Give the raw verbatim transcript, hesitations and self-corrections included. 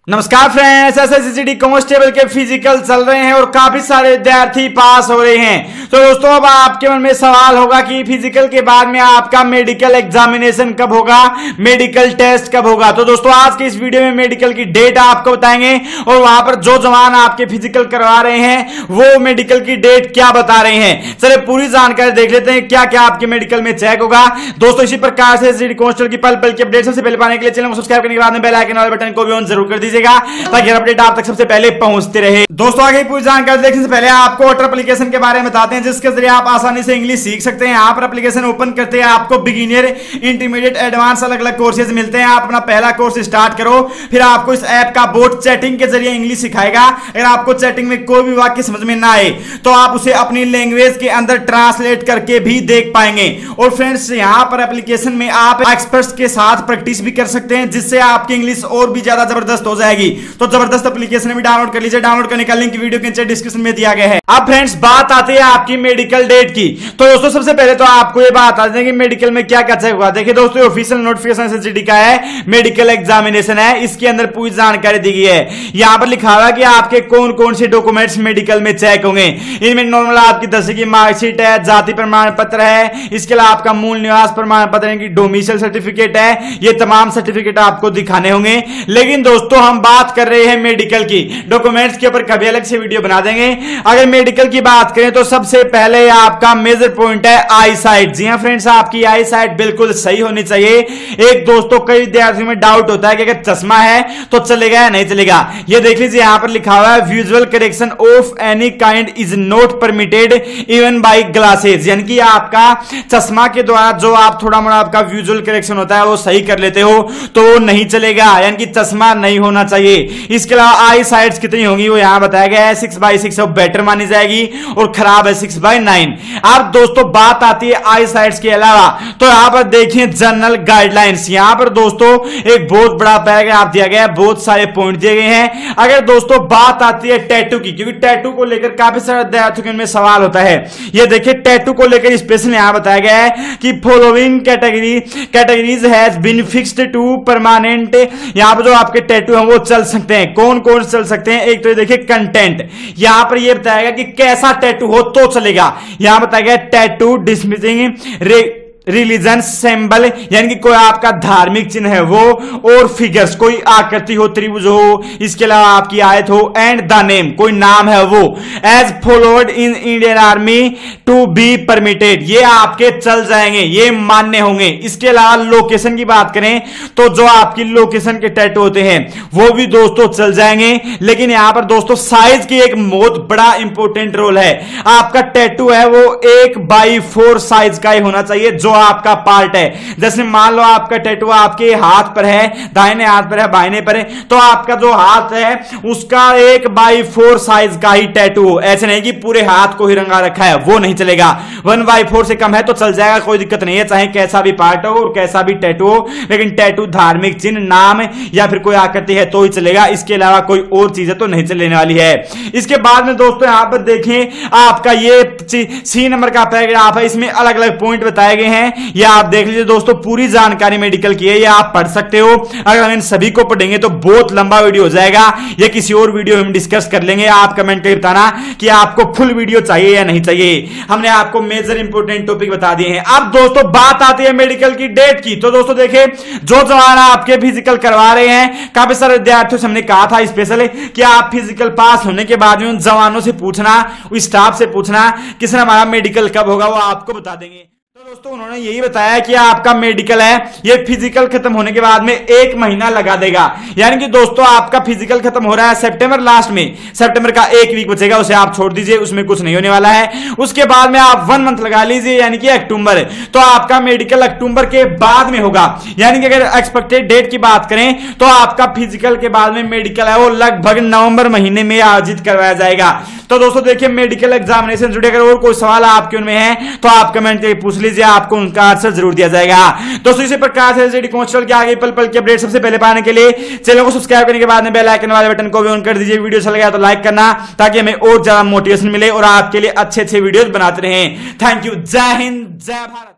नमस्कार friends, SSCD constable के physical चल रहे हैं और काफी सारे विद्यार्थी पास हो रहे हैं। तो दोस्तों अब आपके मन में सवाल होगा कि फिजिकल के बाद में आपका मेडिकल एग्जामिनेशन कब होगा, मेडिकल टेस्ट कब होगा। तो दोस्तों आज के इस वीडियो में मेडिकल की डेट आपको बताएंगे और वहां पर जो जवान आपके फिजिकल करवा रहे हैं वो मेडिकल की डेट क्या बता रहे हैं। चलिए पूरी जानकारी देख लेते हैं क्या क्या आपके मेडिकल में चेक होगा। दोस्तों इसी प्रकार से एसएससीडी कांस्टेबल की पल पल की अपडेट सबसे पहले पाने के लिए चैनल को सब्सक्राइब करने के बाद में बेल आइकन वाले बटन को भी ऑन जरूर कर दीजिए ताकि अपडेट आप तक सबसे पहले पहुंचते रहे। दोस्तों आगे पूरी जानकारी देखने से पहले आपको ओटर एप्लीकेशन के बारे में बताते हैं जिसके जरिए आप आसानी से इंग्लिश सीख सकते हैं। यहाँ पर एप्लीकेशन ओपन करते हैं आपको बिगिनर, इंटरमीडिएट, एडवांस अलग अलग कोर्सेज मिलते हैं। आप अपना पहला कोर्स स्टार्ट करो, फिर आपको इस ऐप का बोर्ड चैटिंग के जरिए इंग्लिश सिखाएगा। अगर आपको चैटिंग में कोई भी वाक्य समझ में ना आए तो आप उसे अपनी लैंग्वेज के अंदर ट्रांसलेट करके भी देख पाएंगे। और फ्रेंड्स यहाँ पर एप्लीकेशन में आप एक्सपर्ट्स के साथ प्रैक्टिस भी कर सकते हैं जिससे आपकी इंग्लिश और भी ज्यादा जबरदस्त हो जाएगी। तो जबरदस्त एप्लीकेशन भी डाउनलोड कर लीजिए। डाउनलोड करने का लिंक वीडियो के नीचे डिस्क्रिप्शन में दिया गया है। अब फ्रेंड्स बात आती है आपकी मेडिकल डेट की। तो दोस्तों सबसे पहले तो आपको ये बात आ जाए कि मेडिकल में क्या क्या चेक होगा। देखिए दोस्तों ऑफिशियल नोटिफिकेशन एसएससीडी का है, मेडिकल एग्जामिनेशन है, इसके अंदर पूरी जानकारी दी गई है। यहां पर लिखा हुआ है कि आपके कौन कौन से डॉक्यूमेंट्स मेडिकल में चेक होंगे। इनमें नॉर्मल आपकी दसवीं की मार्कशीट है, जाति प्रमाण पत्र है, इसके अलावा आपका मूल निवास प्रमाण पत्र यानी कि डोमिसाइल सर्टिफिकेट है। ये तमाम सर्टिफिकेट आपको दिखाने होंगे। लेकिन दोस्तों हम बात कर रहे हैं मेडिकल की, डॉक्यूमेंट्स के ऊपर कभी अलग से वीडियो बना देंगे। अगर मेडिकल की बात करें तो सबसे पहले आपका मेजर पॉइंट है आई साइट। जी हां फ्रेंड्स, आपकी आई साइट बिल्कुल सही होनी चाहिए। एक दोस्तों कई विद्यार्थियों में डाउट होता है कि अगर चश्मा है तो चलेगा या नहीं चलेगा। ये देख लीजिए यहां पर लिखा हुआ है visual correction of any kind is not permitted even by glasses, यानी कि आपका चश्मा के द्वारा जो आप थोड़ा मोड़ा आपका विजुअल करेक्शन होता है वो सही कर लेते हो तो वो नहीं चलेगा, यानी कि चश्मा नहीं होना चाहिए। इसके अलावा आई साइट्स कितनी होंगी वो यहां बताया गया है, सिक्स बाई सिक्स बेटर मानी जाएगी और खराब है सिक्स बाई नाइन। अब दोस्तों बात आती है आई साइट्स के अलावा तो यहां पर देखिए जनरल गाइडलाइंस। यहां पर दोस्तों एक बहुत बड़ा पैराग्राफ दिया गया है, बहुत सारे पॉइंट दिए गए हैं। अगर दोस्तों बात आती है टैटू की, क्योंकि टैटू को लेकर काफी सारे विद्यार्थियों में सवाल होता है। ये देखिए टैटू को लेकर स्पेशल यहां बताया गया है कि following category categories has been fixed to permanent. यहां पर जो आपके टैटू हैं वो चल सकते हैं। कौन कौन चल सकते हैं? एक तो देखिए कंटेंट, यहां पर ये बताएगा कि कैसा टैटू हो तो चलेगा। यहां बताया गया टैटू डिसमिसिंग रिलीजन सिंबल, यानी कि कोई आपका धार्मिक चिन्ह है वो, और फिगर्स कोई आकृति हो, त्रिभुज हो, इसके अलावा आपकी आयत हो, एंड द नेम कोई नाम है वो, as followed in Indian Army to be permitted, ये आपके चल जाएंगे, ये मान्य होंगे। इसके अलावा लोकेशन की बात करें तो जो आपकी लोकेशन के टैटू होते हैं वो भी दोस्तों चल जाएंगे। लेकिन यहां पर दोस्तों साइज की एक बहुत बड़ा इंपॉर्टेंट रोल है। आपका टैटू है वो एक बाई फोर साइज का ही होना चाहिए जो आपका पार्ट है। जैसे मान लो आपका टैटू आपके हाथ पर है, दाहिने हाथ पर है, बाहिने पर है, तो आपका जो हाथ है उसका एक बाई फोर साइज का ही टैटू हो। ऐसे नहीं कि पूरे हाथ को ही रंगा रखा है, वो नहीं चलेगा। वन बाई फोर से कम है तो चल जाएगा, कोई दिक्कत नहीं है, चाहे कैसा भी पार्ट हो और कैसा भी टैटू हो। लेकिन टैटू धार्मिक चिन्ह, नाम या फिर कोई आकृति है तो ही चलेगा, इसके अलावा कोई और चीजें तो नहीं चलने वाली है। इसके बाद में दोस्तों यहां पर देखें आपका ये सी नंबर का पैराग्राफ है, इसमें अलग अलग पॉइंट बताए गए हैं। ये आप देख लीजिए दोस्तों, पूरी जानकारी मेडिकल की है, ये आप पढ़ सकते हो। अगर हम इन सभी को पढ़ेंगे तो बहुत लंबा वीडियो हो जाएगा, ये किसी और वीडियो में हम डिस्कस कर लेंगे। आप कमेंट करके बताना कि आपको फुल वीडियो चाहिए या नहीं चाहिए। हमने आपको मेजर इंपोर्टेंट टॉपिक बता दिए हैं। अब दोस्तों बात आती है मेडिकल की डेट की। तो दोस्तों देखिए जो जवान आपके फिजिकल करवा रहे हैं, काफी सारे विद्यार्थियों से हमने कहा था स्पेशली कि आप फिजिकल पास होने के बाद में उन जवानों से पूछना, स्टाफ से पूछना कि सर हमारा मेडिकल कब होगा, वो आपको बता देंगे। तो दोस्तों उन्होंने यही बताया कि आपका मेडिकल है ये फिजिकल खत्म होने के बाद में एक महीना लगा देगा। यानी कि दोस्तों आपका फिजिकल खत्म हो रहा है सितंबर लास्ट में, सितंबर का एक वीक बचेगा, उसे आप छोड़ दीजिए, उसमें कुछ नहीं होने वाला है। उसके बाद में आप वन मंथ लगा लीजिए यानी कि अक्टूबर, तो आपका मेडिकल अक्टूबर के बाद में होगा। यानी कि अगर एक्सपेक्टेड डेट की बात करें तो आपका फिजिकल के बाद में मेडिकल है वो लगभग नवंबर महीने में आयोजित करवाया जाएगा। तो दोस्तों देखिए मेडिकल एग्जामिनेशन जुड़े अगर और कोई सवाल आपके उनमें है तो आप कमेंट करके पूछ लीजिए, आपको उनका आंसर जरूर दिया जाएगा। दोस्तों इसी प्रकार से एसएससीडी कांस्टेबल के आगे पल पल की अपडेट सबसे पहले पाने के लिए चैनल को सब्सक्राइब करने के बाद में बेल आइकन वाले बटन को भी ऑन कर दीजिए। वीडियो अच्छा लगा तो लाइक करना ताकि हमें और ज्यादा मोटिवेशन मिले और आपके लिए अच्छे अच्छे वीडियोस बनाते रहें। Thank you. जय हिंद, जय भारत।